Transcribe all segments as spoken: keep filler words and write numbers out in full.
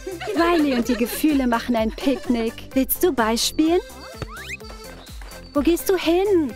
Riley und die Gefühle machen ein Picknick. Willst du beispielen? Wo gehst du hin?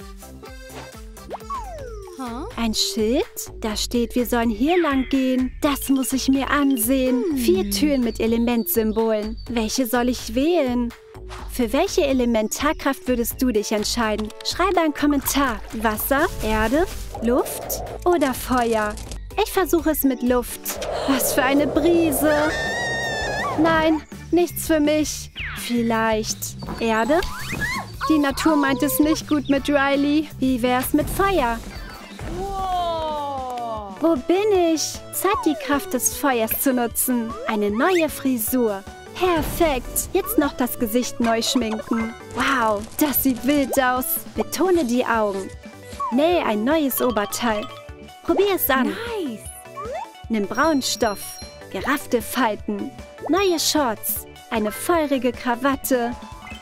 Ein Schild? Da steht, wir sollen hier lang gehen. Das muss ich mir ansehen. Vier Türen mit Elementsymbolen. Welche soll ich wählen? Für welche Elementarkraft würdest du dich entscheiden? Schreibe einen Kommentar. Wasser, Erde, Luft oder Feuer? Ich versuche es mit Luft. Was für eine Brise. Nein, nichts für mich. Vielleicht Erde? Die Natur meint es nicht gut mit Riley. Wie wär's mit Feuer? Wo bin ich? Zeit, die Kraft des Feuers zu nutzen. Eine neue Frisur. Perfekt. Jetzt noch das Gesicht neu schminken. Wow, das sieht wild aus. Betone die Augen. Nähe ein neues Oberteil. Probier es an. Nice. Nimm braunen Stoff. Geraffte Falten. Neue Shorts. Eine feurige Krawatte.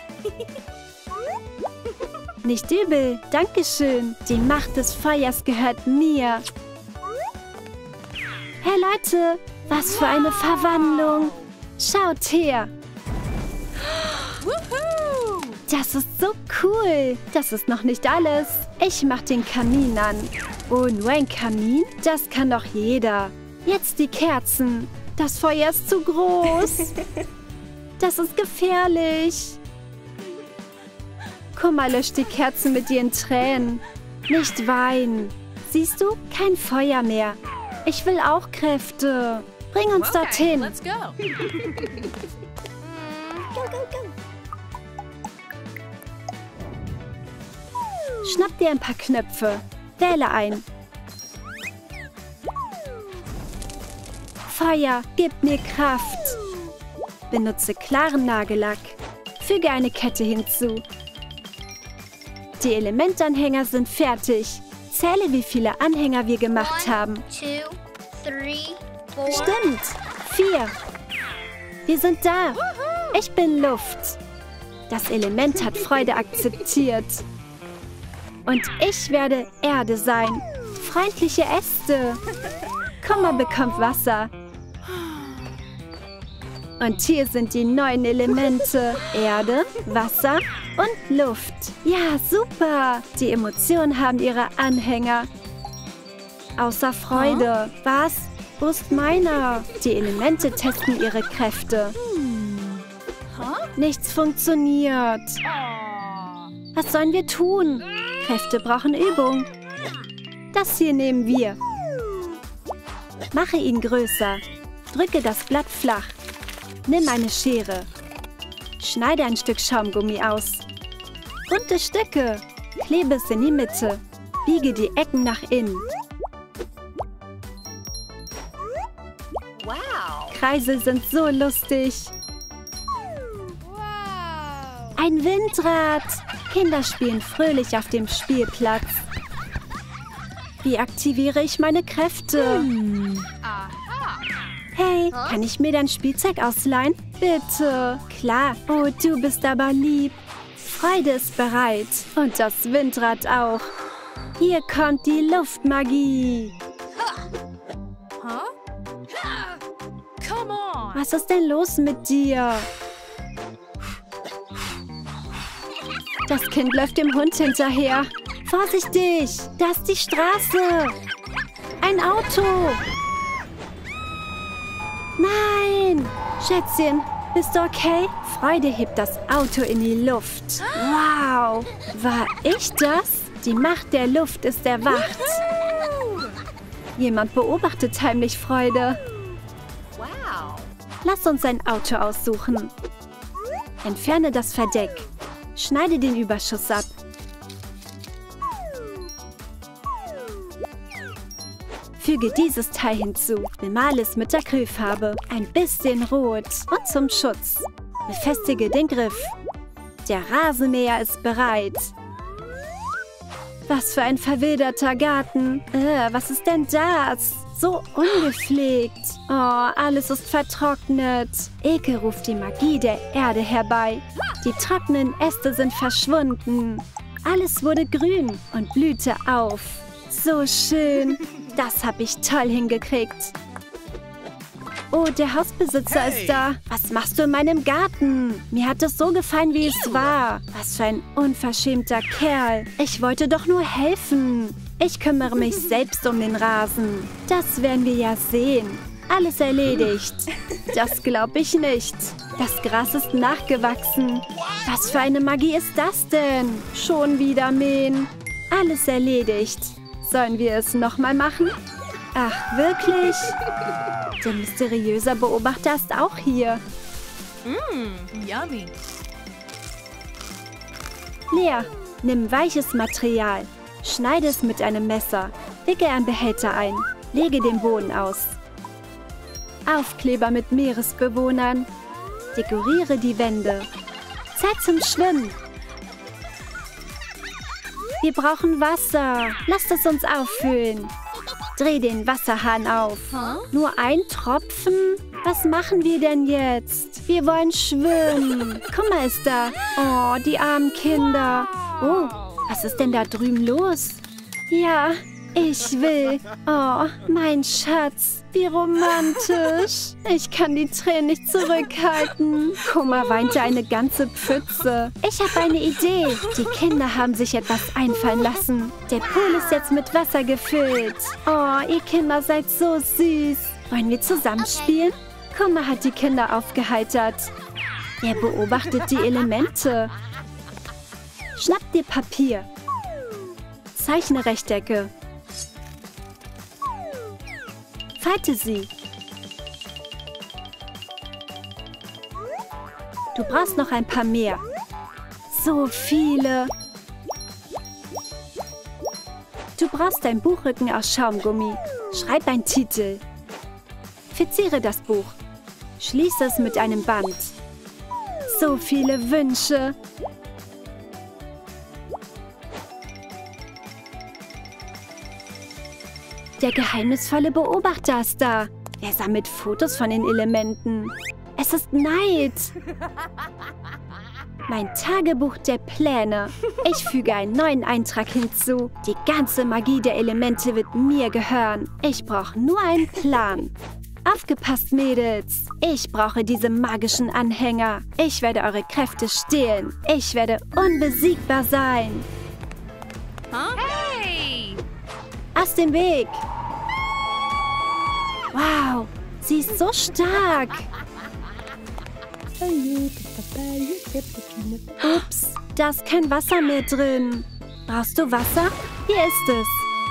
Nicht übel. Dankeschön. Die Macht des Feuers gehört mir. Hey Leute, was für eine Verwandlung. Schaut her. Das ist so cool. Das ist noch nicht alles. Ich mach den Kamin an. Oh, nur ein Kamin? Das kann doch jeder. Jetzt die Kerzen. Das Feuer ist zu groß. Das ist gefährlich. Kummer löscht die Kerzen mit ihren Tränen. Nicht weinen. Siehst du? Kein Feuer mehr. Ich will auch Kräfte. Bring uns okay, dorthin. Let's go. Go, go, go. Schnapp dir ein paar Knöpfe. Wähle ein. Feuer, gib mir Kraft. Benutze klaren Nagellack. Füge eine Kette hinzu. Die Elementanhänger sind fertig. Zähle, wie viele Anhänger wir gemacht One, haben. Two, three, four. Stimmt. Vier. Wir sind da. Woohoo. Ich bin Luft. Das Element hat Freude akzeptiert. Und ich werde Erde sein. Freundliche Äste. Kummer bekommt Wasser. Und hier sind die neuen Elemente. Erde, Wasser und Luft. Ja, super. Die Emotionen haben ihre Anhänger. Außer Freude. Huh? Was? Wo ist meiner? Die Elemente testen ihre Kräfte. Hm. Huh? Nichts funktioniert. Was sollen wir tun? Kräfte brauchen Übung. Das hier nehmen wir. Mache ihn größer. Drücke das Blatt flach. Nimm eine Schere. Schneide ein Stück Schaumgummi aus. Bunte Stücke. Klebe es in die Mitte. Biege die Ecken nach innen. Wow. Kreisel sind so lustig. Wow. Ein Windrad. Kinder spielen fröhlich auf dem Spielplatz. Wie aktiviere ich meine Kräfte? Hm. Hey, kann ich mir dein Spielzeug ausleihen? Bitte. Klar. Oh, du bist aber lieb. Freude ist bereit. Und das Windrad auch. Hier kommt die Luftmagie. Was ist denn los mit dir? Das Kind läuft dem Hund hinterher. Vorsichtig, da ist die Straße. Ein Auto. Nein! Schätzchen, bist du okay? Freude hebt das Auto in die Luft. Wow! War ich das? Die Macht der Luft ist erwacht. Jemand beobachtet heimlich Freude. Wow! Lass uns ein Auto aussuchen. Entferne das Verdeck. Schneide den Überschuss ab. Füge dieses Teil hinzu. Bemale es mit Acrylfarbe. Ein bisschen rot. Und zum Schutz. Befestige den Griff. Der Rasenmäher ist bereit. Was für ein verwilderter Garten. Äh, was ist denn das? So ungepflegt. Oh, alles ist vertrocknet. Ekel ruft die Magie der Erde herbei. Die trockenen Äste sind verschwunden. Alles wurde grün und blühte auf. So schön. Das habe ich toll hingekriegt. Oh, der Hausbesitzer Hey. ist da. Was machst du in meinem Garten? Mir hat es so gefallen, wie es war. Was für ein unverschämter Kerl. Ich wollte doch nur helfen. Ich kümmere mich selbst um den Rasen. Das werden wir ja sehen. Alles erledigt. Das glaube ich nicht. Das Gras ist nachgewachsen. Was für eine Magie ist das denn? Schon wieder mähen. Alles erledigt. Sollen wir es nochmal machen? Ach, wirklich? Der mysteriöse Beobachter ist auch hier. Mmm, yummy. Lea, nimm weiches Material. Schneide es mit einem Messer. Wicke einen Behälter ein. Lege den Boden aus. Aufkleber mit Meeresbewohnern. Dekoriere die Wände. Zeit zum Schwimmen. Wir brauchen Wasser. Lasst es uns auffüllen. Dreh den Wasserhahn auf. Nur ein Tropfen? Was machen wir denn jetzt? Wir wollen schwimmen. Guck mal, ist da. Oh, die armen Kinder. Oh, was ist denn da drüben los? Ja, ich will. Oh, mein Schatz. Wie romantisch. Ich kann die Tränen nicht zurückhalten. Kummer weinte eine ganze Pfütze. Ich habe eine Idee. Die Kinder haben sich etwas einfallen lassen. Der Pool ist jetzt mit Wasser gefüllt. Oh, ihr Kinder seid so süß. Wollen wir zusammenspielen? Kummer hat die Kinder aufgeheitert. Er beobachtet die Elemente. Schnapp dir Papier. Zeichne Rechtecke. Falte sie. Du brauchst noch ein paar mehr. So viele. Du brauchst ein Buchrücken aus Schaumgummi. Schreib einen Titel. Verziere das Buch. Schließe es mit einem Band. So viele Wünsche. Der geheimnisvolle Beobachter ist da. Er sammelt Fotos von den Elementen. Es ist Neid. Mein Tagebuch der Pläne. Ich füge einen neuen Eintrag hinzu. Die ganze Magie der Elemente wird mir gehören. Ich brauche nur einen Plan. Aufgepasst, Mädels. Ich brauche diese magischen Anhänger. Ich werde eure Kräfte stehlen. Ich werde unbesiegbar sein. Hey! Aus dem Weg! Wow, sie ist so stark! Ups, da ist kein Wasser mehr drin. Brauchst du Wasser? Hier ist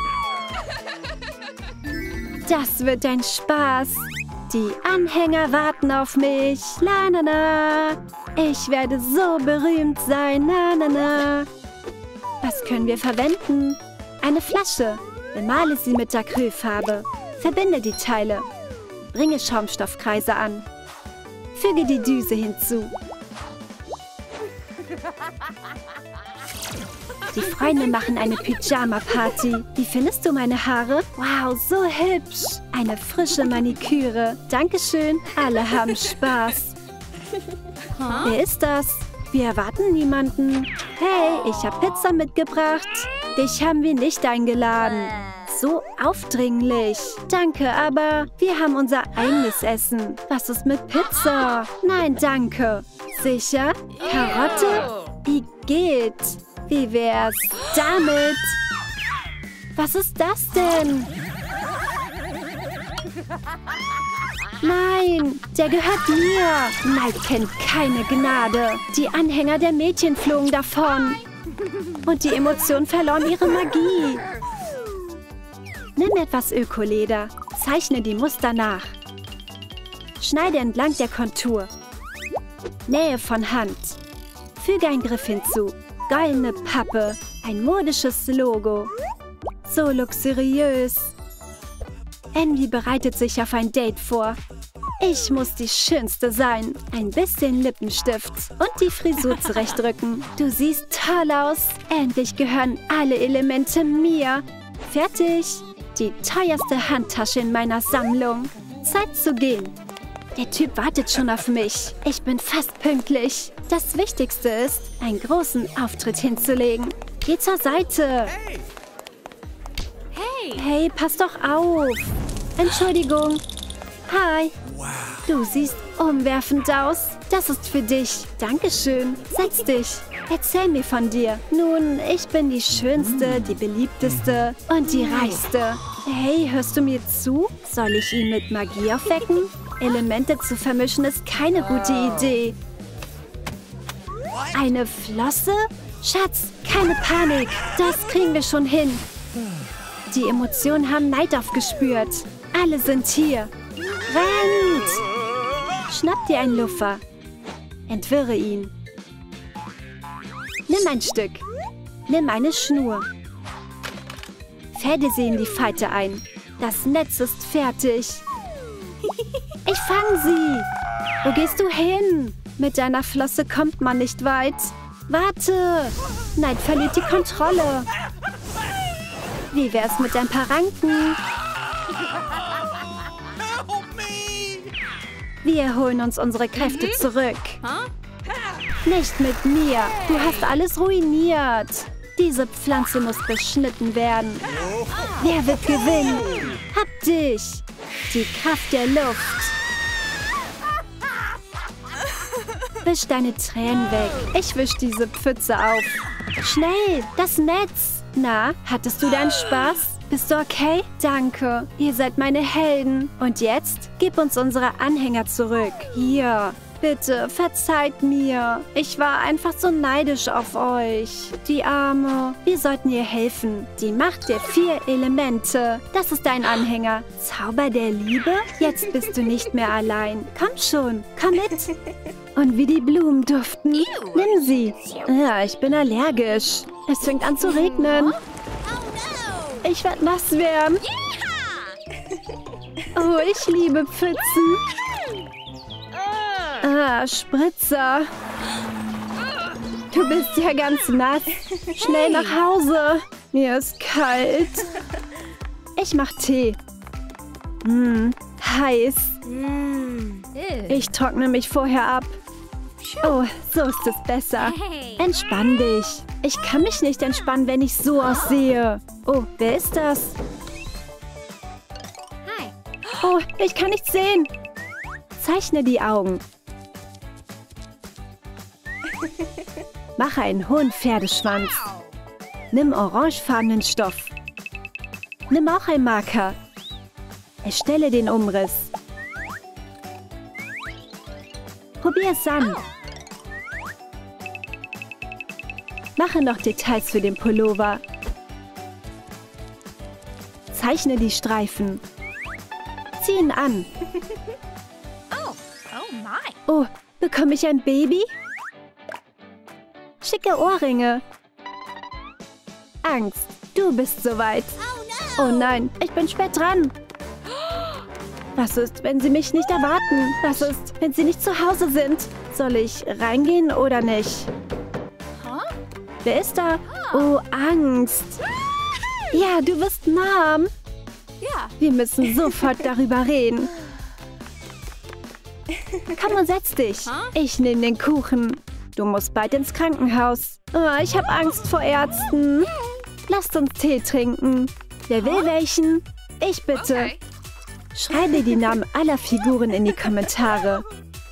es. Das wird ein Spaß. Die Anhänger warten auf mich. La na na. Ich werde so berühmt sein. Na na na. Was können wir verwenden? Eine Flasche. Bemale sie mit Acrylfarbe. Verbinde die Teile. Bringe Schaumstoffkreise an. Füge die Düse hinzu. Die Freunde machen eine Pyjama-Party. Wie findest du meine Haare? Wow, so hübsch. Eine frische Maniküre. Dankeschön. Alle haben Spaß. Wer ist das? Wir erwarten niemanden. Hey, ich habe Pizza mitgebracht. Dich haben wir nicht eingeladen. So aufdringlich. Danke, aber wir haben unser eigenes Essen. Was ist mit Pizza? Nein, danke. Sicher? Karotte? Wie geht's? Wie wär's damit? Was ist das denn? Nein, der gehört mir. Neid kennt keine Gnade. Die Anhänger der Mädchen flogen davon. Und die Emotionen verloren ihre Magie. Nimm etwas Ökoleder. Zeichne die Muster nach. Schneide entlang der Kontur. Nähe von Hand. Füge einen Griff hinzu. Goldene Pappe. Ein modisches Logo. So luxuriös. Envy bereitet sich auf ein Date vor. Ich muss die Schönste sein. Ein bisschen Lippenstift und die Frisur zurechtrücken. Du siehst toll aus. Endlich gehören alle Elemente mir. Fertig. Die teuerste Handtasche in meiner Sammlung. Zeit zu gehen. Der Typ wartet schon auf mich. Ich bin fast pünktlich. Das Wichtigste ist, einen großen Auftritt hinzulegen. Geh zur Seite. Hey! Hey, pass doch auf. Entschuldigung. Hi. Du siehst umwerfend aus. Das ist für dich. Dankeschön. Setz dich. Erzähl mir von dir. Nun, ich bin die Schönste, die Beliebteste und die Reichste. Hey, hörst du mir zu? Soll ich ihn mit Magie aufwecken? Elemente zu vermischen ist keine gute Idee. Eine Flosse? Schatz, keine Panik. Das kriegen wir schon hin. Die Emotionen haben Neid aufgespürt. Alle sind hier. Rennt! Schnapp dir einen Luffer. Entwirre ihn. Nimm ein Stück. Nimm eine Schnur. Fäde sie in die Falte ein. Das Netz ist fertig. Ich fange sie. Wo gehst du hin? Mit deiner Flosse kommt man nicht weit. Warte. Neid verliert die Kontrolle. Wie wär's mit ein paar Ranken? Wir holen uns unsere Kräfte zurück. Nicht mit mir. Du hast alles ruiniert. Diese Pflanze muss beschnitten werden. Wer wird gewinnen? Hab dich. Die Kraft der Luft. Wisch deine Tränen weg. Ich wisch diese Pfütze auf. Schnell, das Netz. Na, hattest du deinen Spaß? Bist du okay? Danke. Ihr seid meine Helden. Und jetzt gib uns unsere Anhänger zurück. Hier. Bitte, verzeiht mir. Ich war einfach so neidisch auf euch. Die Arme. Wir sollten ihr helfen. Die Macht der vier Elemente. Das ist dein Anhänger. Zauber der Liebe? Jetzt bist du nicht mehr allein. Komm schon, komm mit. Und wie die Blumen duften. Nimm sie. Ja, ich bin allergisch. Es fängt an zu regnen. Ich werde nass werden. Oh, ich liebe Pfützen. Ah, Spritzer. Du bist ja ganz nass. Schnell nach Hause. Mir ist kalt. Ich mach Tee. Hm, heiß. Ich trockne mich vorher ab. Oh, so ist es besser. Entspann dich. Ich kann mich nicht entspannen, wenn ich so aussehe. Oh, wer ist das? Oh, ich kann nichts sehen. Zeichne die Augen. Mache einen hohen Pferdeschwanz. Nimm orangefarbenen Stoff. Nimm auch einen Marker. Erstelle den Umriss. Probier es an. Mache noch Details für den Pullover. Zeichne die Streifen. Zieh ihn an. Oh, bekomme ich ein Baby? Schicke Ohrringe. Angst, du bist soweit. Oh nein, ich bin spät dran. Was ist, wenn sie mich nicht erwarten? Was ist, wenn sie nicht zu Hause sind? Soll ich reingehen oder nicht? Wer ist da? Oh, Angst. Ja, du bist Mom. Wir müssen sofort darüber reden. Komm und setz dich. Ich nehme den Kuchen. Du musst bald ins Krankenhaus. Oh, ich habe Angst vor Ärzten. Lasst uns Tee trinken. Wer will welchen? Ich bitte. Schreibe die Namen aller Figuren in die Kommentare.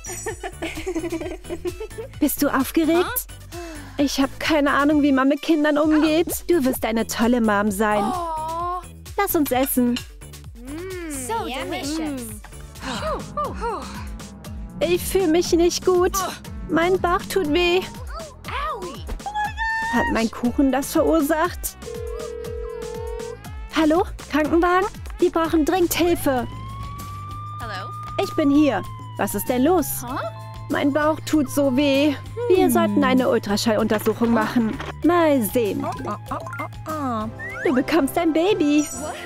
Bist du aufgeregt? Ich habe keine Ahnung, wie man mit Kindern umgeht. Du wirst eine tolle Mom sein. Lass uns essen. So delicious. Ich fühle mich nicht gut. Mein Bauch tut weh. Hat mein Kuchen das verursacht? Hallo? Krankenwagen? Wir brauchen dringend Hilfe. Ich bin hier. Was ist denn los? Mein Bauch tut so weh. Wir sollten eine Ultraschalluntersuchung machen. Mal sehen. Du bekommst ein Baby.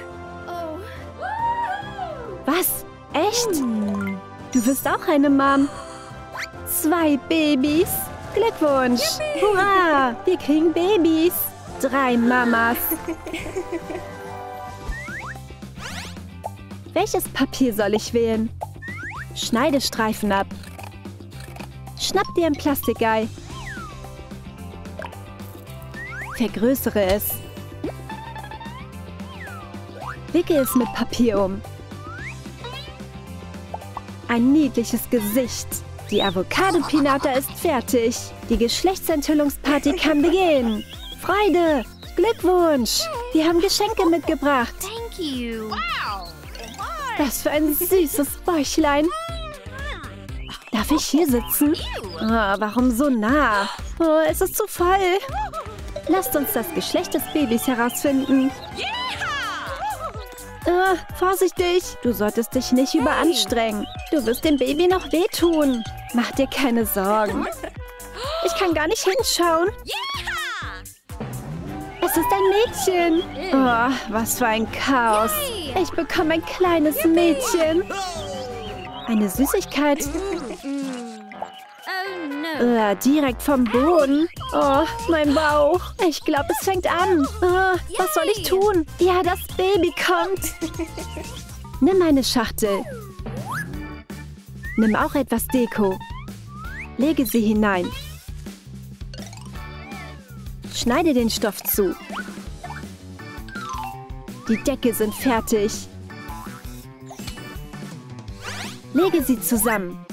Was? Echt? Du wirst auch eine Mom. Zwei Babys. Glückwunsch. Hurra! Wir kriegen Babys. Drei Mamas. Welches Papier soll ich wählen? Schneide Streifen ab. Schnapp dir ein Plastikei. Vergrößere es. Wickel es mit Papier um. Ein niedliches Gesicht. Die Avocado-Pinata ist fertig. Die Geschlechtsenthüllungsparty kann beginnen. Freude! Glückwunsch! Wir haben Geschenke mitgebracht. Thank you. Was für ein süßes Bäuchlein. Darf ich hier sitzen? Oh, warum so nah? Oh, es ist zu voll. Lasst uns das Geschlecht des Babys herausfinden. Ah, vorsichtig! Du solltest dich nicht überanstrengen. Du wirst dem Baby noch wehtun. Mach dir keine Sorgen. Ich kann gar nicht hinschauen. Es ist ein Mädchen. Oh, was für ein Chaos. Ich bekomme ein kleines Mädchen. Eine Süßigkeit. Oh no. Uh, direkt vom Boden. Oh, mein Bauch. Ich glaube, es fängt an. Uh, was soll ich tun? Ja, das Baby kommt. Nimm eine Schachtel. Nimm auch etwas Deko. Lege sie hinein. Schneide den Stoff zu. Die Deckel sind fertig. Lege sie zusammen.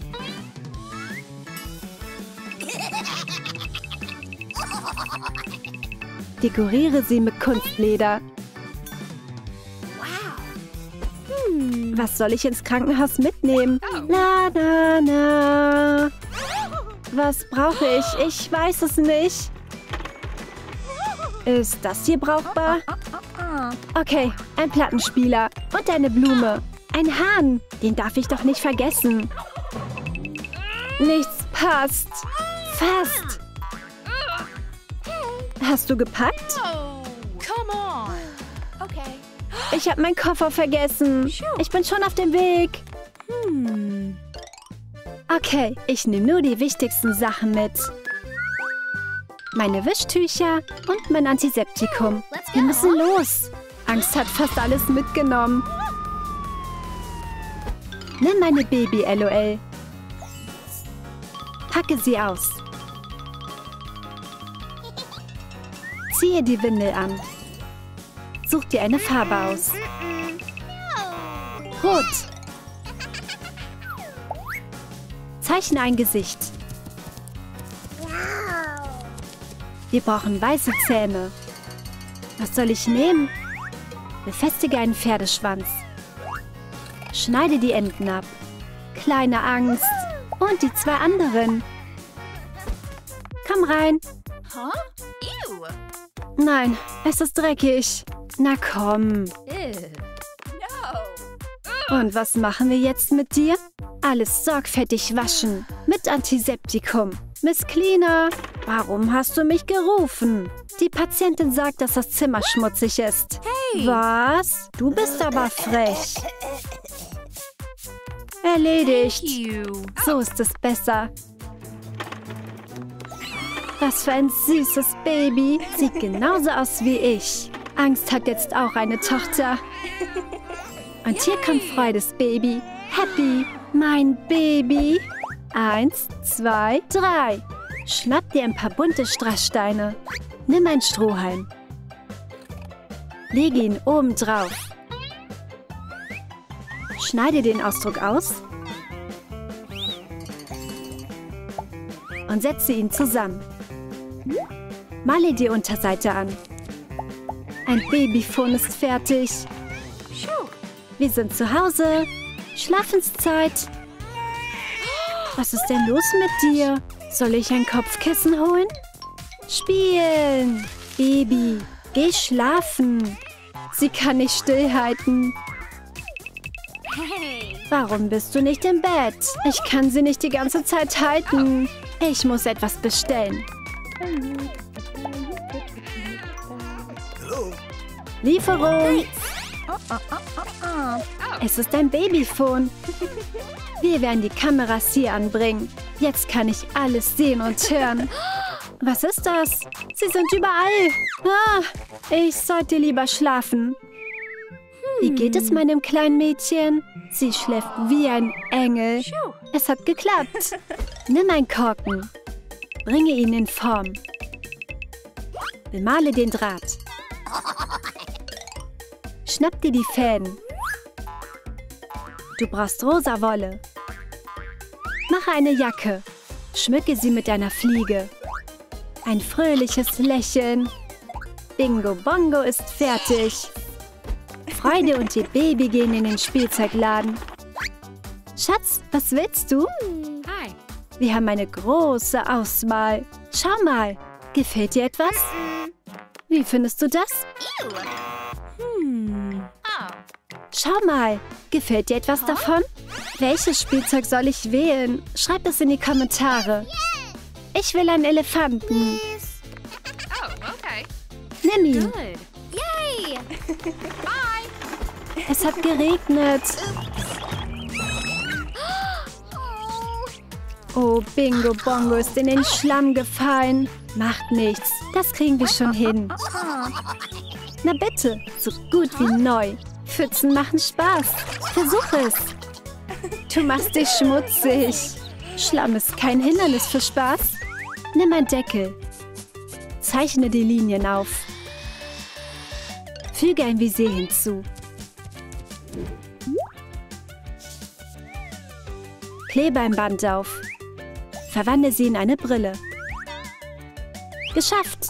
Dekoriere sie mit Kunstleder. Hm, was soll ich ins Krankenhaus mitnehmen? La, na, na. Was brauche ich? Ich weiß es nicht. Ist das hier brauchbar? Okay, ein Plattenspieler und eine Blume. Ein Hahn. Den darf ich doch nicht vergessen. Nichts passt. Fast. Hast du gepackt? Oh, come on. Okay. Ich habe meinen Koffer vergessen. Ich bin schon auf dem Weg. Hm. Okay, ich nehme nur die wichtigsten Sachen mit. Meine Wischtücher und mein Antiseptikum. Wir müssen los. Angst hat fast alles mitgenommen. Nimm meine Baby-L O L. Packe sie aus. Ziehe die Windel an. Such dir eine Farbe aus. Rot. Zeichne ein Gesicht. Wir brauchen weiße Zähne. Was soll ich nehmen? Befestige einen Pferdeschwanz. Schneide die Enden ab. Kleine Angst. Und die zwei anderen. Komm rein. Huh? Ew. Nein, es ist dreckig. Na komm. Ew. No. Und was machen wir jetzt mit dir? Alles sorgfältig waschen. Mit Antiseptikum. Miss Cleaner, warum hast du mich gerufen? Die Patientin sagt, dass das Zimmer schmutzig ist. Hey. Was? Du bist aber frech. Erledigt. You. So ist es besser. Was für ein süßes Baby. Sieht genauso aus wie ich. Angst hat jetzt auch eine Tochter. Und hier kommt Freudes Baby. Happy, mein Baby. Eins, zwei, drei. Schnapp dir ein paar bunte Strasssteine. Nimm ein Strohhalm. Lege ihn oben drauf. Schneide den Ausdruck aus. Und setze ihn zusammen. Male die Unterseite an. Ein Babyphone ist fertig. Wir sind zu Hause. Schlafenszeit. Was ist denn los mit dir? Soll ich ein Kopfkissen holen? Spielen. Baby, geh schlafen. Sie kann nicht stillhalten. Hey. Warum bist du nicht im Bett? Ich kann sie nicht die ganze Zeit halten. Ich muss etwas bestellen. Lieferung. Es ist ein Babyphone. Wir werden die Kameras hier anbringen. Jetzt kann ich alles sehen und hören. Was ist das? Sie sind überall. Ah, ich sollte lieber schlafen. Wie geht es meinem kleinen Mädchen? Sie schläft wie ein Engel. Es hat geklappt. Nimm einen Korken. Bringe ihn in Form. Bemale den Draht. Schnapp dir die Fäden. Du brauchst rosa Wolle. Mache eine Jacke. Schmücke sie mit einer Fliege. Ein fröhliches Lächeln. Bingo Bongo ist fertig. Freude und ihr Baby gehen in den Spielzeugladen. Schatz, was willst du? Hi. Wir haben eine große Auswahl. Schau mal, gefällt dir etwas? Wie findest du das? Ew. Hm. Oh. Schau mal, gefällt dir etwas davon? Welches Spielzeug soll ich wählen? Schreib es in die Kommentare. Ich will einen Elefanten. Oh, okay. Nimm ihn. Good. Yay! Es hat geregnet. Oh, Bingo Bongo ist in den Schlamm gefallen. Macht nichts, das kriegen wir schon hin. Na bitte, so gut wie neu. Pfützen machen Spaß. Versuch es. Du machst dich schmutzig. Schlamm ist kein Hindernis für Spaß. Nimm einen Deckel. Zeichne die Linien auf. Füge ein Visier hinzu. Klebe ein Band auf. Verwandle sie in eine Brille. Geschafft!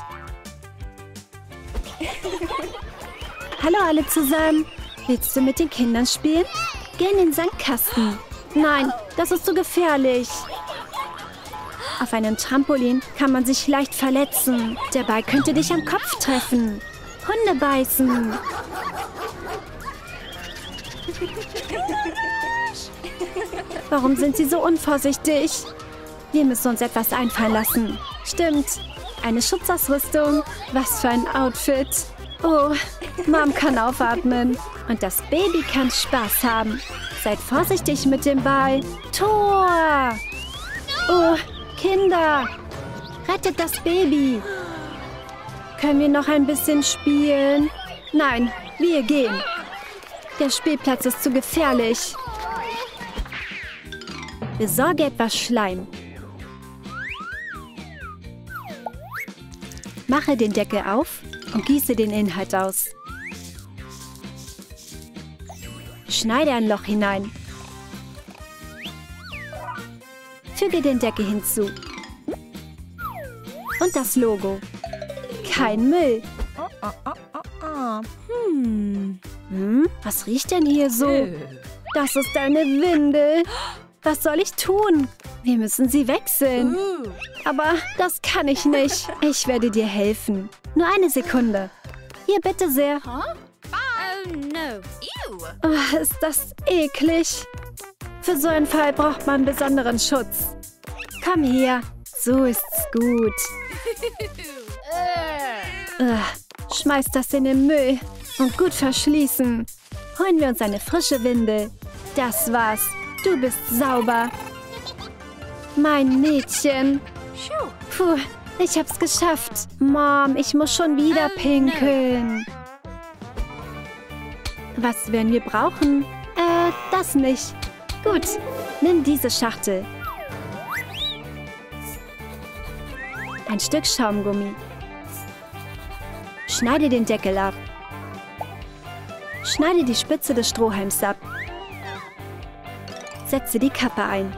Hallo alle zusammen. Willst du mit den Kindern spielen? Geh in den Sandkasten. Nein, das ist zu gefährlich. Auf einem Trampolin kann man sich leicht verletzen. Der Ball könnte dich am Kopf treffen. Hunde beißen. Warum sind sie so unvorsichtig? Wir müssen uns etwas einfallen lassen. Stimmt, eine Schutzausrüstung. Was für ein Outfit. Oh, Mom kann aufatmen. Und das Baby kann Spaß haben. Seid vorsichtig mit dem Ball. Tor! Oh, Kinder! Rettet das Baby! Können wir noch ein bisschen spielen? Nein, wir gehen. Der Spielplatz ist zu gefährlich. Besorge etwas Schleim. Mache den Deckel auf und gieße den Inhalt aus. Schneide ein Loch hinein. Füge den Deckel hinzu. Und das Logo. Kein Müll. Hm. Hm, was riecht denn hier so? Das ist eine Windel. Was soll ich tun? Wir müssen sie wechseln. Aber das kann ich nicht. Ich werde dir helfen. Nur eine Sekunde. Hier, bitte sehr. Oh, no. Ew. Oh, ist das eklig. Für so einen Fall braucht man besonderen Schutz. Komm her. So ist's gut. Ugh, schmeiß das in den Müll. Und gut verschließen. Holen wir uns eine frische Windel. Das war's. Du bist sauber. Mein Mädchen. Puh, ich hab's geschafft. Mom, ich muss schon wieder pinkeln. Was werden wir brauchen? Äh, das nicht. Gut, nimm diese Schachtel. Ein Stück Schaumgummi. Schneide den Deckel ab. Schneide die Spitze des Strohhalms ab. Setze die Kappe ein.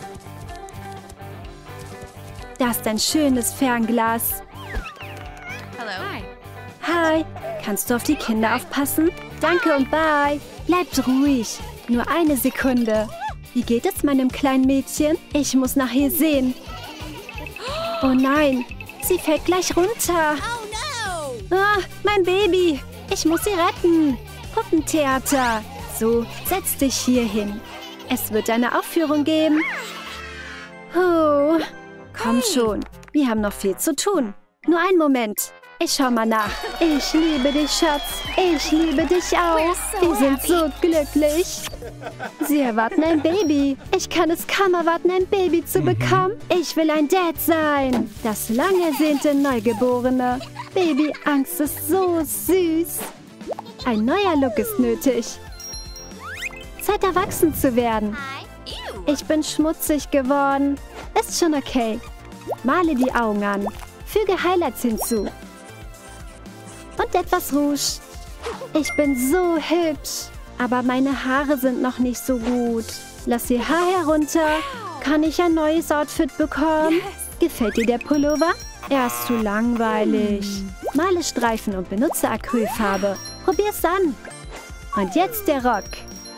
Da ist ein schönes Fernglas. Hello. Hi. Hi, kannst du auf die Kinder aufpassen? Danke und bye. Bleibt ruhig. Nur eine Sekunde. Wie geht es meinem kleinen Mädchen? Ich muss nach ihr sehen. Oh nein, sie fällt gleich runter. Oh no! Ah, mein Baby. Ich muss sie retten. Puppentheater. So, setz dich hier hin. Es wird eine Aufführung geben. Oh, komm schon. Wir haben noch viel zu tun. Nur einen Moment. Ich schau mal nach. Ich liebe dich, Schatz. Ich liebe dich auch. Wir sind so glücklich. Sie erwarten ein Baby. Ich kann es kaum erwarten, ein Baby zu bekommen. Ich will ein Dad sein. Das lang ersehnte Neugeborene. Babyangst ist so süß. Ein neuer Look ist nötig. Zeit, erwachsen zu werden. Ew. Ich bin schmutzig geworden. Ist schon okay. Male die Augen an. Füge Highlights hinzu. Und etwas Rouge. Ich bin so hübsch. Aber meine Haare sind noch nicht so gut. Lass ihr Haar herunter. Kann ich ein neues Outfit bekommen? Gefällt dir der Pullover? Er ist zu langweilig. Male Streifen und benutze Acrylfarbe. Probier's an. Und jetzt der Rock.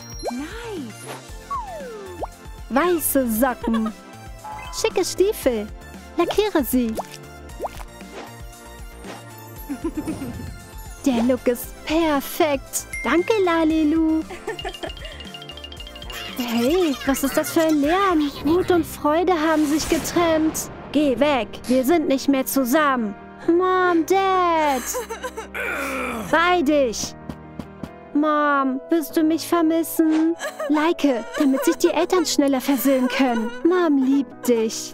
Weiße Socken. Schicke Stiefel. Lackiere sie. Der Look ist perfekt. Danke, Lalilu. Hey, was ist das für ein Lärm? Mut und Freude haben sich getrennt. Geh weg. Wir sind nicht mehr zusammen. Mom, Dad. Beeil dich. Mom, wirst du mich vermissen? Like, damit sich die Eltern schneller versöhnen können. Mom liebt dich.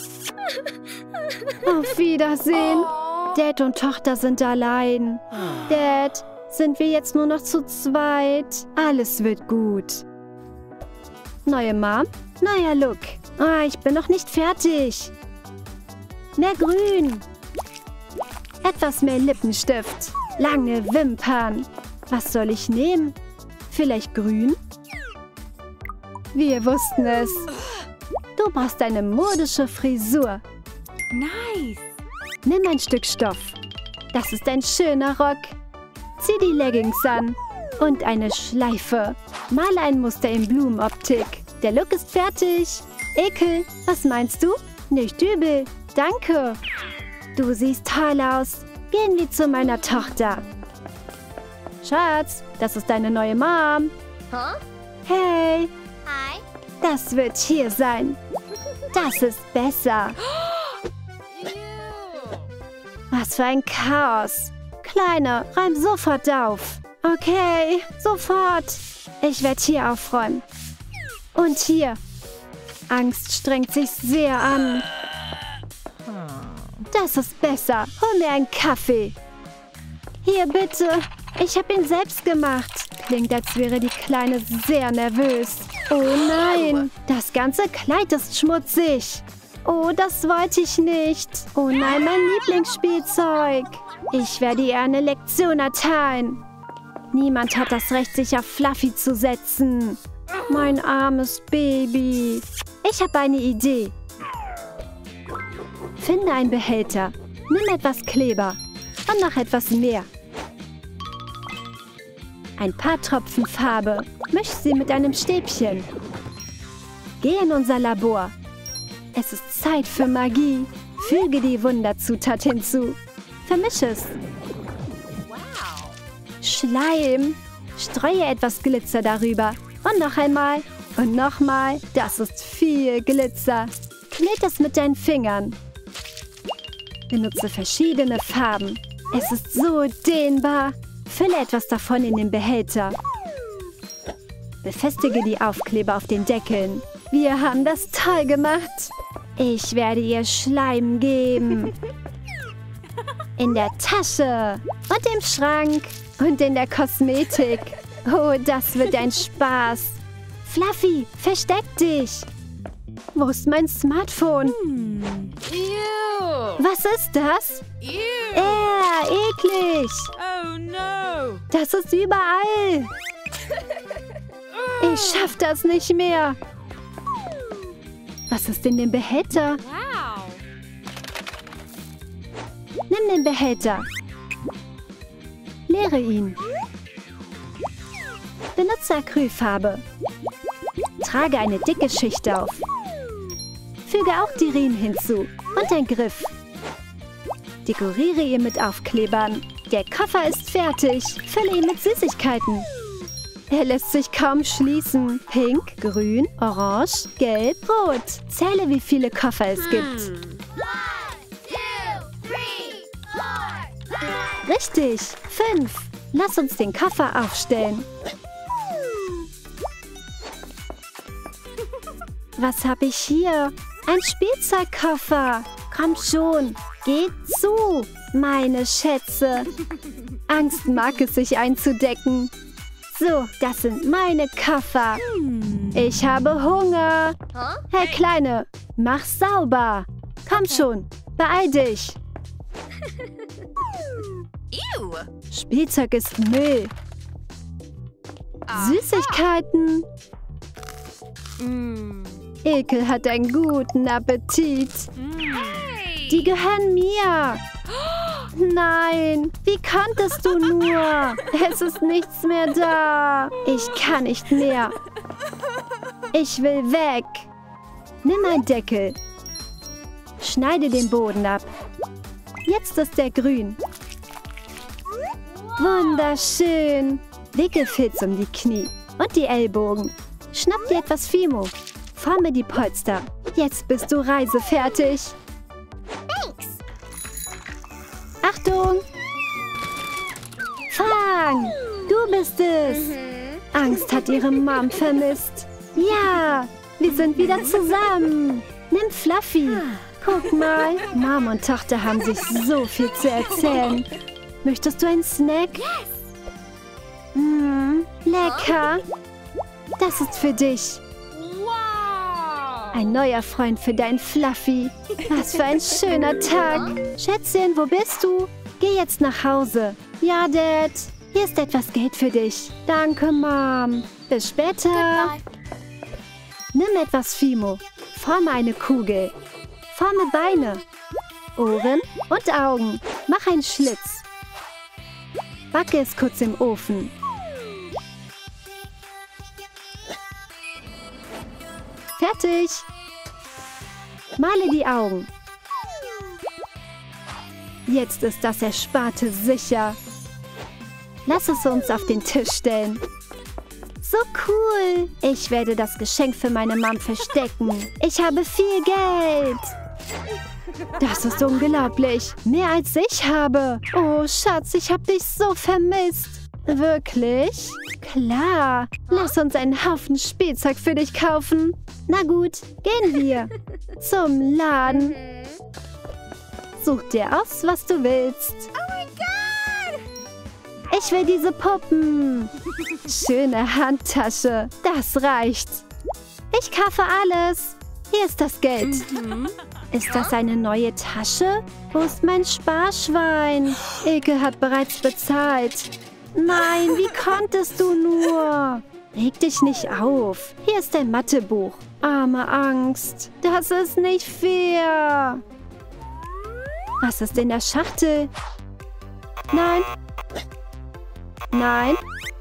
Auf Wiedersehen. Dad und Tochter sind allein. Dad, sind wir jetzt nur noch zu zweit? Alles wird gut. Neue Mom, neuer Look. Ah, ich bin noch nicht fertig. Mehr Grün. Etwas mehr Lippenstift. Lange Wimpern. Was soll ich nehmen? Vielleicht grün? Wir wussten es. Du brauchst eine modische Frisur. Nice. Nimm ein Stück Stoff. Das ist ein schöner Rock. Zieh die Leggings an. Und eine Schleife. Male ein Muster in Blumenoptik. Der Look ist fertig. Ekel, was meinst du? Nicht übel. Danke. Du siehst toll aus. Gehen wir zu meiner Tochter. Schatz, das ist deine neue Mom. Huh? Hey, Hi. das wird hier sein. Das ist besser. Was für ein Chaos. Kleine, räum sofort auf. Okay, sofort. Ich werde hier aufräumen. Und hier. Angst strengt sich sehr an. Das ist besser. Hol mir einen Kaffee. Hier, bitte. Ich habe ihn selbst gemacht. Klingt, als wäre die Kleine sehr nervös. Oh nein, das ganze Kleid ist schmutzig. Oh, das wollte ich nicht. Oh nein, mein Lieblingsspielzeug. Ich werde ihr eine Lektion erteilen. Niemand hat das Recht, sich auf Fluffy zu setzen. Mein armes Baby. Ich habe eine Idee. Finde einen Behälter. Nimm etwas Kleber. Und noch etwas mehr. Ein paar Tropfen Farbe. Misch sie mit einem Stäbchen. Geh in unser Labor. Es ist Zeit für Magie. Füge die Wunderzutat hinzu. Vermisch es. Schleim. Streue etwas Glitzer darüber. Und noch einmal. Und nochmal. Das ist viel Glitzer. Knete es mit deinen Fingern. Benutze verschiedene Farben. Es ist so dehnbar. Fülle etwas davon in den Behälter. Befestige die Aufkleber auf den Deckeln. Wir haben das toll gemacht. Ich werde ihr Schleim geben. In der Tasche und im Schrank und in der Kosmetik. Oh, das wird ein Spaß. Fluffy, versteck dich. Wo ist mein Smartphone? Ew. Was ist das? Ew. Äh, eklig. Oh no. Das ist überall. Ich schaff das nicht mehr. Was ist in dem Behälter? Wow. Nimm den Behälter. Leere ihn. Benutze Acrylfarbe. Trage eine dicke Schicht auf. Füge auch die Riemen hinzu und den Griff. Dekoriere ihn mit Aufklebern. Der Koffer ist fertig. Fülle ihn mit Süßigkeiten. Er lässt sich kaum schließen. Pink, grün, orange, gelb, rot. Zähle, wie viele Koffer es gibt. Richtig, fünf. Lass uns den Koffer aufstellen. Was habe ich hier? Ein Spielzeugkoffer. Komm schon, geht zu, meine Schätze. Angst mag es, sich einzudecken. So, das sind meine Koffer. Ich habe Hunger. Hey, Kleine, mach sauber. Komm schon, beeil dich. Ew. Spielzeug ist Müll. Süßigkeiten. Ilke hat einen guten Appetit. Die gehören mir. Nein, wie konntest du nur? Es ist nichts mehr da. Ich kann nicht mehr. Ich will weg. Nimm einen Deckel. Schneide den Boden ab. Jetzt ist er grün. Wunderschön. Wickelfilz um die Knie und die Ellbogen. Schnapp dir etwas Fimo. Forme die Polster. Jetzt bist du reisefertig. Achtung! Fang! Du bist es! Angst hat ihre Mom vermisst. Ja, wir sind wieder zusammen. Nimm Fluffy. Guck mal, Mom und Tochter haben sich so viel zu erzählen. Möchtest du einen Snack? Mm, lecker. Das ist für dich. Ein neuer Freund für deinen Fluffy. Was für ein schöner Tag. Schätzchen, wo bist du? Geh jetzt nach Hause. Ja, Dad. Hier ist etwas Geld für dich. Danke, Mom. Bis später. Nimm etwas Fimo. Forme eine Kugel. Forme Beine, Ohren und Augen. Mach einen Schlitz. Backe es kurz im Ofen. Fertig. Male die Augen. Jetzt ist das Ersparte sicher. Lass es uns auf den Tisch stellen. So cool. Ich werde das Geschenk für meine Mom verstecken. Ich habe viel Geld. Das ist unglaublich. Mehr als ich habe. Oh, Schatz, ich habe dich so vermisst. Wirklich? Klar. Lass uns einen Haufen Spielzeug für dich kaufen. Na gut, gehen wir. Zum Laden. Such dir aus, was du willst. Ich will diese Puppen. Schöne Handtasche. Das reicht. Ich kaufe alles. Hier ist das Geld. Ist das eine neue Tasche? Wo ist mein Sparschwein? Ilke hat bereits bezahlt. Nein, wie konntest du nur? Reg dich nicht auf. Hier ist dein Mathebuch. Arme Angst. Das ist nicht fair. Was ist in der Schachtel? Nein. Nein.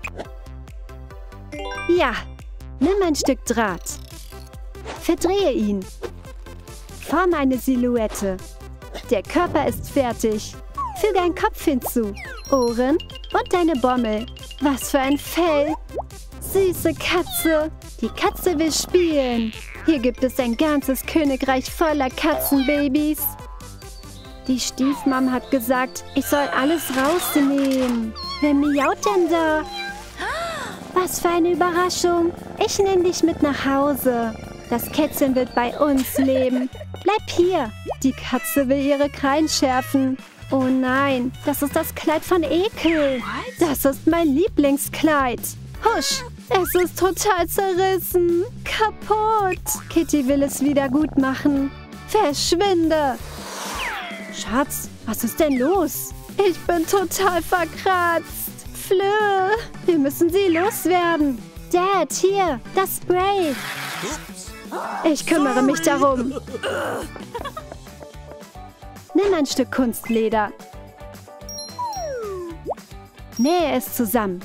Ja. Nimm ein Stück Draht. Verdrehe ihn. Forme eine Silhouette. Der Körper ist fertig. Füge einen Kopf hinzu. Ohren und deine Bommel. Was für ein Fell. Süße Katze. Die Katze will spielen. Hier gibt es ein ganzes Königreich voller Katzenbabys. Die Stiefmam hat gesagt, ich soll alles rausnehmen. Wer miaut denn da? Was für eine Überraschung. Ich nehme dich mit nach Hause. Das Kätzchen wird bei uns leben. Bleib hier. Die Katze will ihre Krallen schärfen. Oh nein, das ist das Kleid von Ekel. Das ist mein Lieblingskleid. Husch, es ist total zerrissen. Kaputt. Kitty will es wieder gut machen. Verschwinde. Schatz, was ist denn los? Ich bin total verkratzt. Fleur, wir müssen sie loswerden. Dad, hier, das Spray. Ich kümmere mich darum. Nimm ein Stück Kunstleder. Nähe es zusammen.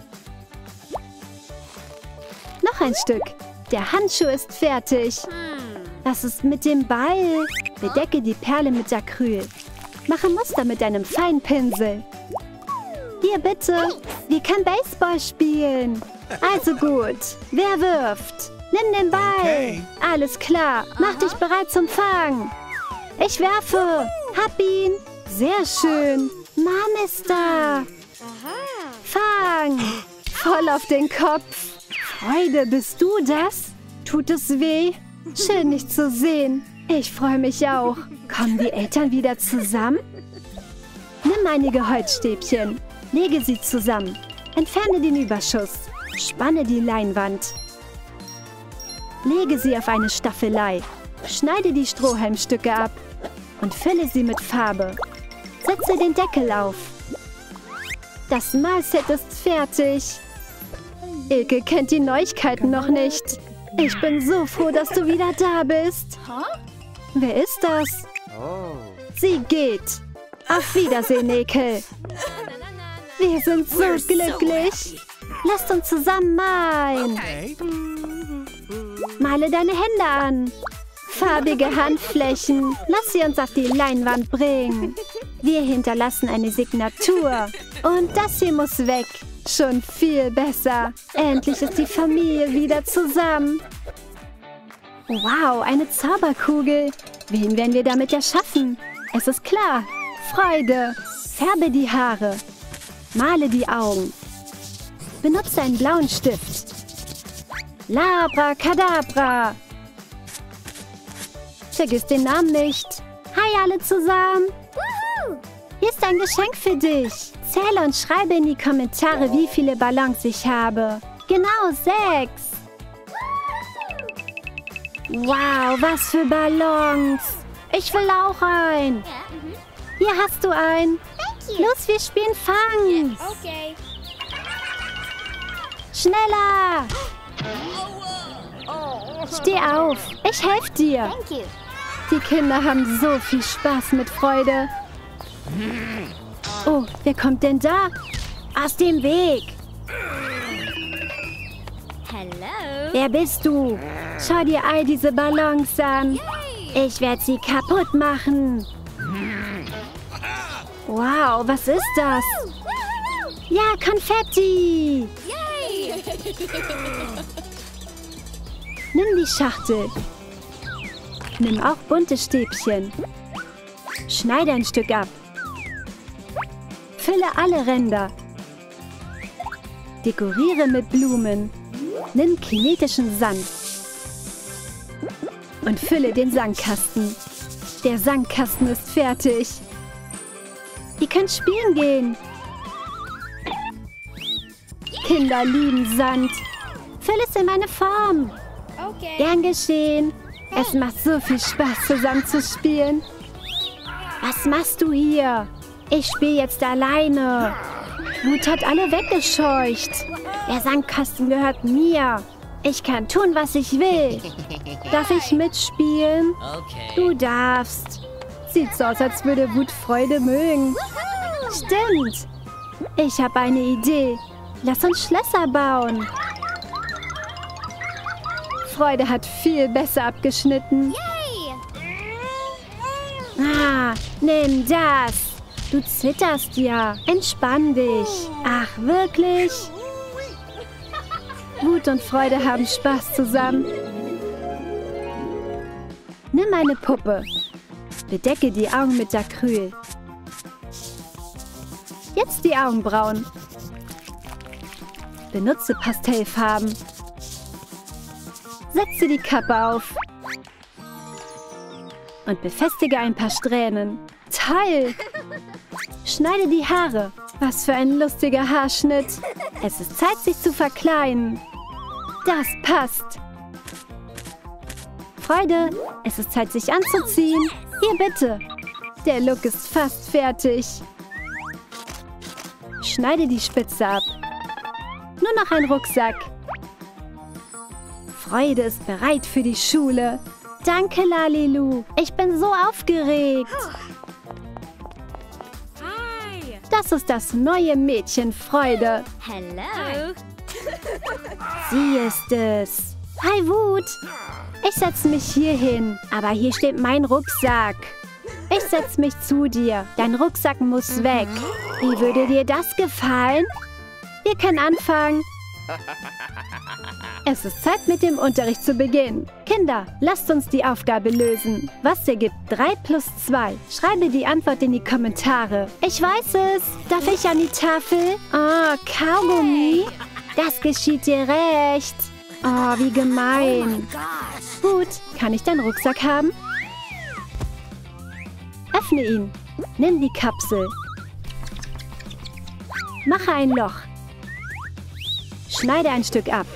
Noch ein Stück. Der Handschuh ist fertig. Was ist mit dem Ball? Bedecke die Perle mit Acryl. Mache Muster mit deinem Feinpinsel. Hier bitte. Wir können Baseball spielen. Also gut. Wer wirft? Nimm den Ball. Okay. Alles klar. Mach dich bereit zum Fang. Ich werfe. Hab ihn. Sehr schön. Mom ist da. Fang. Voll auf den Kopf. Freude, bist du das? Tut es weh? Schön, dich zu sehen. Ich freue mich auch. Kommen die Eltern wieder zusammen? Nimm einige Holzstäbchen. Lege sie zusammen. Entferne den Überschuss. Spanne die Leinwand. Lege sie auf eine Staffelei. Schneide die Strohhalmstücke ab und fülle sie mit Farbe. Setze den Deckel auf. Das Malset ist fertig. Ilke kennt die Neuigkeiten noch nicht. Ich bin so froh, dass du wieder da bist. Wer ist das? Sie geht. Auf Wiedersehen, Ekel. Wir sind so glücklich. Lasst uns zusammen malen. Male deine Hände an. Farbige Handflächen. Lass sie uns auf die Leinwand bringen. Wir hinterlassen eine Signatur. Und das hier muss weg. Schon viel besser. Endlich ist die Familie wieder zusammen. Wow, eine Zauberkugel. Wen werden wir damit erschaffen? Es ist klar. Freude. Färbe die Haare. Male die Augen. Benutze einen blauen Stift. Labracadabra. Vergiss den Namen nicht. Hi alle zusammen. Hier ist ein Geschenk für dich. Zähle und schreibe in die Kommentare, wie viele Ballons ich habe. Genau sechs. Wow, was für Ballons. Ich will auch einen. Hier hast du einen. Los, wir spielen Fang. Okay. Schneller. Steh auf. Ich helfe dir. Thank you. Die Kinder haben so viel Spaß mit Freude. Oh, wer kommt denn da? Aus dem Weg. Hello. Wer bist du? Schau dir all diese Ballons an. Ich werde sie kaputt machen. Wow, was ist das? Ja, Konfetti. Yay. Nimm die Schachtel. Nimm auch bunte Stäbchen. Schneide ein Stück ab. Fülle alle Ränder. Dekoriere mit Blumen. Nimm kinetischen Sand. Und fülle den Sandkasten. Der Sandkasten ist fertig. Ihr könnt spielen gehen. Kinder lieben Sand. Füll es in meine Form. Okay. Gern geschehen. Es macht so viel Spaß, zusammen zu spielen. Was machst du hier? Ich spiele jetzt alleine. Wut hat alle weggescheucht. Der Sandkasten gehört mir. Ich kann tun, was ich will. Darf ich mitspielen? Du darfst. Sieht so aus, als würde Wut Freude mögen. Stimmt. Ich habe eine Idee. Lass uns Schlösser bauen. Freude hat viel besser abgeschnitten. Ah, nimm das. Du zitterst ja. Entspann dich. Ach, wirklich? Wut und Freude haben Spaß zusammen. Nimm eine Puppe. Bedecke die Augen mit Acryl. Jetzt die Augenbrauen. Benutze Pastellfarben. Setze die Kappe auf. Und befestige ein paar Strähnen. Toll! Schneide die Haare. Was für ein lustiger Haarschnitt. Es ist Zeit, sich zu verkleiden. Das passt. Freude, es ist Zeit, sich anzuziehen. Hier bitte. Der Look ist fast fertig. Schneide die Spitze ab. Nur noch ein Rucksack. Freude ist bereit für die Schule. Danke, Lalilu. Ich bin so aufgeregt. Hi. Das ist das neue Mädchen Freude. Hello. Sie ist es. Hi, Wut. Ich setze mich hier hin. Aber hier steht mein Rucksack. Ich setze mich zu dir. Dein Rucksack muss weg. Wie würde dir das gefallen? Wir können anfangen. Es ist Zeit, mit dem Unterricht zu beginnen. Kinder, lasst uns die Aufgabe lösen. Was ergibt drei plus zwei? Schreibe die Antwort in die Kommentare. Ich weiß es. Darf ich an die Tafel? Oh, Kaugummi. Das geschieht dir recht. Oh, wie gemein. Gut, kann ich deinen Rucksack haben? Öffne ihn. Nimm die Kapsel. Mache ein Loch. Schneide ein Stück ab.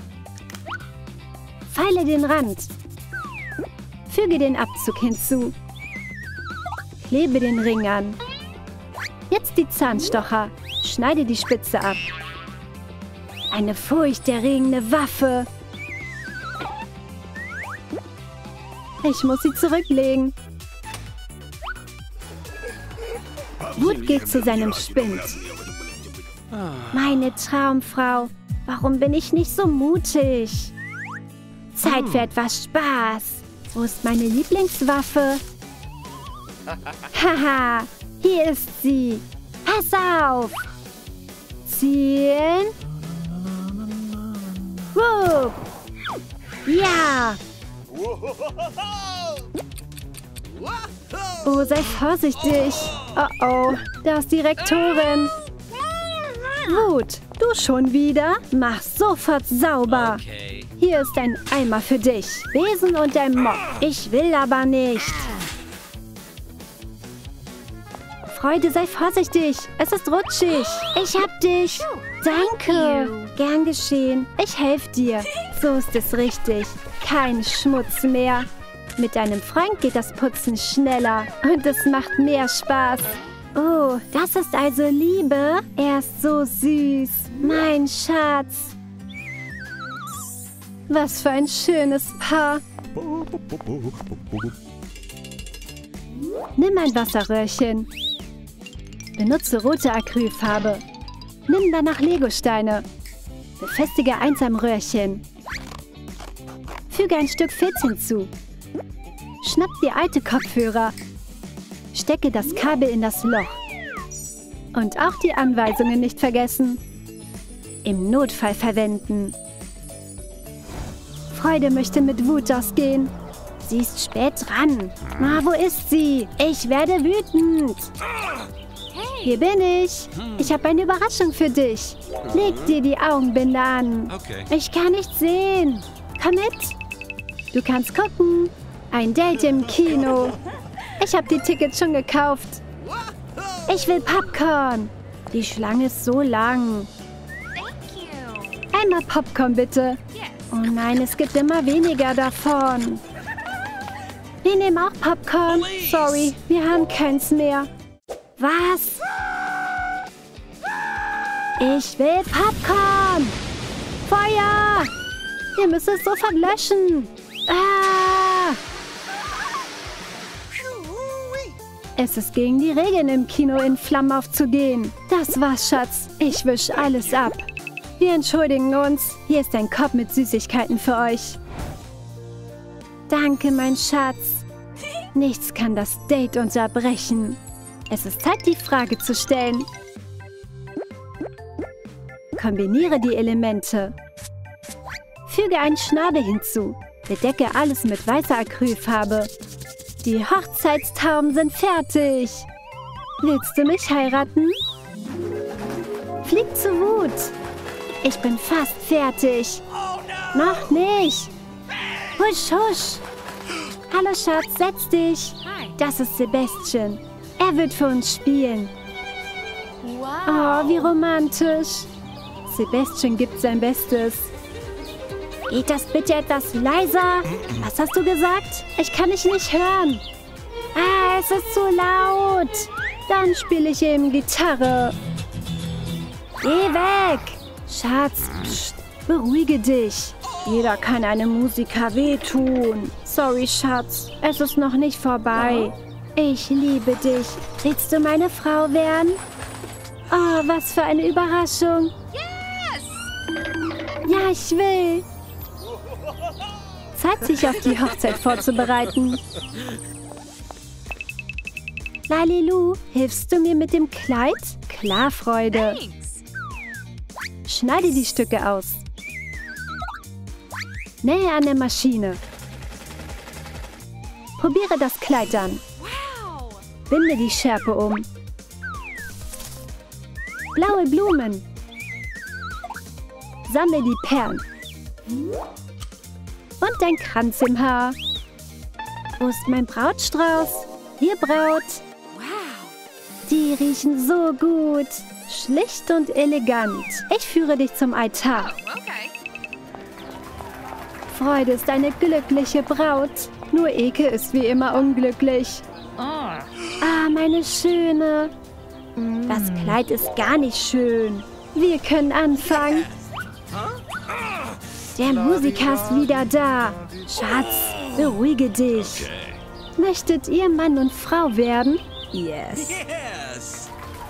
Feile den Rand. Füge den Abzug hinzu. Klebe den Ring an. Jetzt die Zahnstocher. Schneide die Spitze ab. Eine furchterregende Waffe. Ich muss sie zurücklegen. Wut geht zu seinem Spind. Meine Traumfrau, warum bin ich nicht so mutig? Zeit für etwas Spaß. Wo ist meine Lieblingswaffe? Haha, hier ist sie. Pass auf. Ziehen. Wupp. Ja. Oh, sei vorsichtig. Oh oh, da ist die Rektorin. Wut, du schon wieder? Mach sofort sauber. Okay. Hier ist ein Eimer für dich. Besen und ein Mop. Ich will aber nicht. Freude, sei vorsichtig. Es ist rutschig. Ich hab dich. Danke. Gern geschehen. Ich helfe dir. So ist es richtig. Kein Schmutz mehr. Mit deinem Freund geht das Putzen schneller. Und es macht mehr Spaß. Oh, das ist also Liebe? Er ist so süß. Mein Schatz. Was für ein schönes Paar. Nimm ein Wasserröhrchen. Benutze rote Acrylfarbe. Nimm danach Legosteine. Befestige eins am Röhrchen. Füge ein Stück Filz hinzu. Schnapp dir alte Kopfhörer. Stecke das Kabel in das Loch. Und auch die Anweisungen nicht vergessen. Im Notfall verwenden. Freude möchte mit Wut ausgehen. Sie ist spät dran. Na, wo ist sie? Ich werde wütend. Hier bin ich. Ich habe eine Überraschung für dich. Leg dir die Augenbinde an. Okay. Ich kann nicht sehen. Komm mit. Du kannst gucken. Ein Date im Kino. Ich habe die Tickets schon gekauft. Ich will Popcorn. Die Schlange ist so lang. Thank you. Einmal Popcorn bitte. Yes. Oh nein, es gibt immer weniger davon. Wir nehmen auch Popcorn. Sorry, wir haben keins mehr. Was? Ich will Popcorn. Feuer! Wir müssen es sofort löschen. Ah! Es ist gegen die Regeln, im Kino in Flammen aufzugehen. Das war's, Schatz. Ich wisch alles ab. Wir entschuldigen uns. Hier ist ein Korb mit Süßigkeiten für euch. Danke, mein Schatz. Nichts kann das Date unterbrechen. Es ist Zeit, die Frage zu stellen. Kombiniere die Elemente. Füge einen Schnabel hinzu. Bedecke alles mit weißer Acrylfarbe. Die Hochzeitstauben sind fertig. Willst du mich heiraten? Flieg zu Wut. Ich bin fast fertig. Noch nicht. Husch, husch. Hallo Schatz, setz dich. Hi. Das ist Sebastian. Er wird für uns spielen. Wow. Oh, wie romantisch. Sebastian gibt sein Bestes. Geht das bitte etwas leiser? Was hast du gesagt? Ich kann dich nicht hören. Ah, es ist zu laut. Dann spiele ich eben Gitarre. Geh weg. Schatz, pst, beruhige dich. Jeder kann einem Musiker wehtun. Sorry, Schatz. Es ist noch nicht vorbei. Ich liebe dich. Willst du meine Frau werden? Oh, was für eine Überraschung. Ja, ich will. Zeit, sich auf die Hochzeit vorzubereiten. Lalilu, hilfst du mir mit dem Kleid? Klar, Freude. Thanks. Schneide die Stücke aus. Nähe an der Maschine. Probiere das Kleid an. Wow. Binde die Schärpe um. Blaue Blumen. Sammle die Perlen. Und ein Kranz im Haar. Wo ist mein Brautstrauß? Hier, Braut. Wow. Die riechen so gut. Schlicht und elegant. Ich führe dich zum Altar. Okay. Freude ist eine glückliche Braut. Nur Eke ist wie immer unglücklich. Oh. Ah, meine Schöne. Das Kleid ist gar nicht schön. Wir können anfangen. Der Musiker ist wieder da. Schatz, Beruhige dich. Möchtet ihr Mann und Frau werden? Yes. Yes!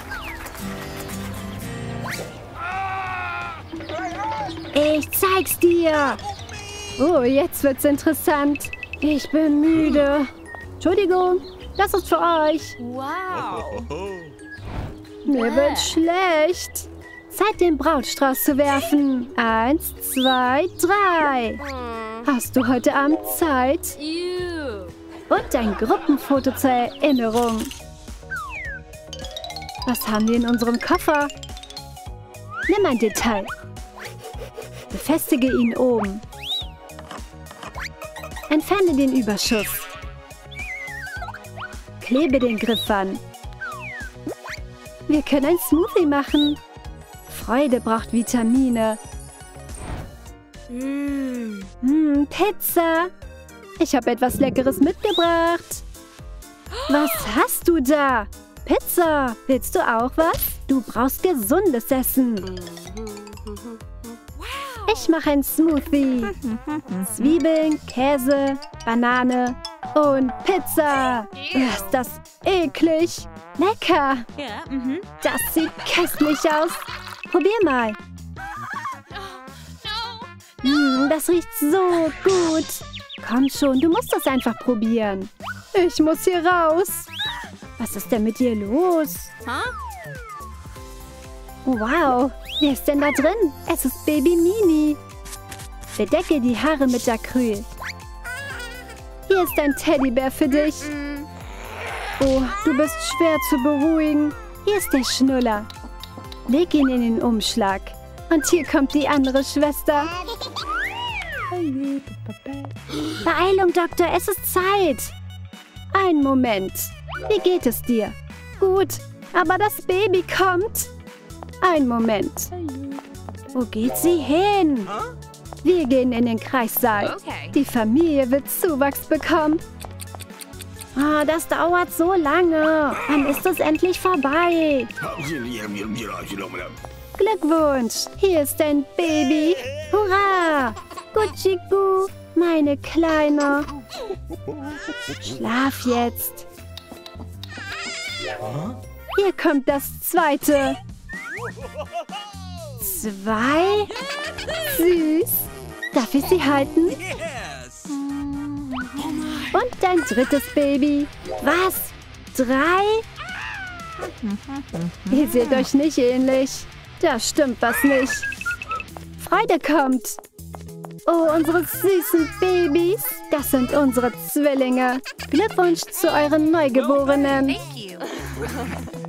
Ich zeig's dir. Oh, jetzt wird's interessant. Ich bin müde. Entschuldigung, das ist für euch. Wow. Mir wird schlecht. Zeit, den Brautstrauß zu werfen. Eins, zwei, drei. Hast du heute Abend Zeit? Ew. Und ein Gruppenfoto zur Erinnerung. Was haben wir in unserem Koffer? Nimm ein Detail. Befestige ihn oben. Entferne den Überschuss. Klebe den Griff an. Wir können ein Smoothie machen. Freude braucht Vitamine. Mm. Hm, Pizza. Ich habe etwas Leckeres mitgebracht. Was hast du da? Pizza. Willst du auch was? Du brauchst gesundes Essen. Ich mache ein Smoothie. Zwiebeln, Käse, Banane und Pizza. Ist das eklig? Lecker. Yeah. Mhm. Das sieht köstlich aus. Probier mal. No. Hm, das riecht so gut. Komm schon, du musst das einfach probieren. Ich muss hier raus. Was ist denn mit dir los? Huh? Wow, wer ist denn da drin? Es ist Baby Mini. Bedecke die Haare mit Acryl. Hier ist ein Teddybär für dich. Oh, du bist schwer zu beruhigen. Hier ist der Schnuller. Leg ihn in den Umschlag. Und hier kommt die andere Schwester. Beeilung, Doktor, es ist Zeit. Einen Moment. Wie geht es dir? Gut, aber das Baby kommt. Einen Moment. Wo geht sie hin? Wir gehen in den Kreissaal. Okay. Die Familie wird Zuwachs bekommen. Ah, das dauert so lange. Wann ist es endlich vorbei? Glückwunsch, hier ist dein Baby. Hurra! Gutschigu, meine Kleine. Schlaf jetzt. Hier kommt das zweite. Zwei? Süß. Darf ich sie halten? Yes! Und dein drittes Baby. Was? Drei? Ihr seht euch nicht ähnlich. Da stimmt was nicht. Freude kommt. Oh, unsere süßen Babys. Das sind unsere Zwillinge. Glückwunsch zu euren Neugeborenen. Thank you.